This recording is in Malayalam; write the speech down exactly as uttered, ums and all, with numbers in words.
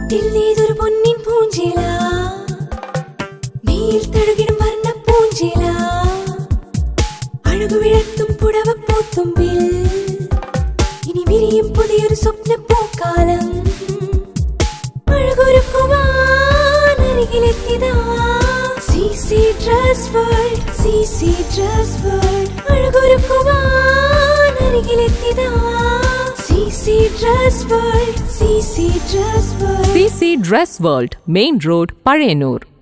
മുട്ടിൽ നീതൊരു പൊന്നിൻ പൂഞ്ചില നീൽ തഴുകിടും വർണ്ണ പൂഞ്ചില അഴകു വിഴത്തും പുടവ പൂത്തുമ്പിൽ ഇനി വിരിയും പുതിയൊരു സ്വപ്ന പൂക്കാലം അഴകൊരുക്കുവാൻ അരികിലെത്തിയതാ C C dress world C C dress world അഴകൊരുക്കുവാൻ അരികിലെത്തിയതാ C C dress world C C dress world C C dress world main road Pazhayannur.